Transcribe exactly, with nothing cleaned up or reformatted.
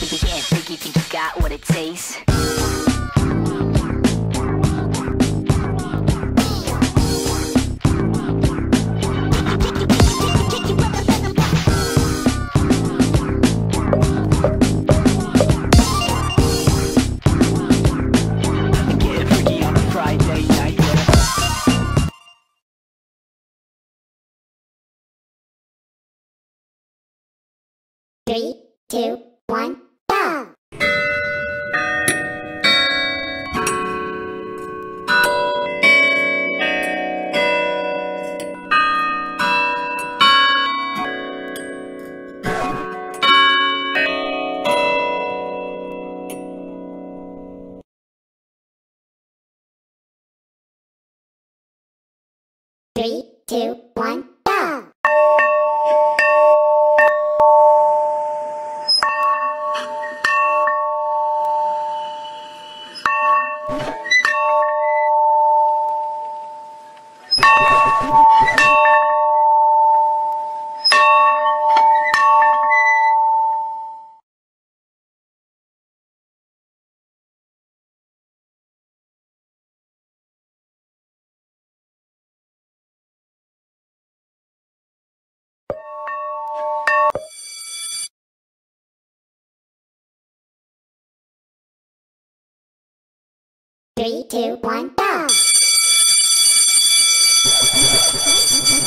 Getting freaky, think you got what it takes. Getting freaky on a Friday night, yeah. Three, two, one, go! Three, two, one, go! Three, two, one, go!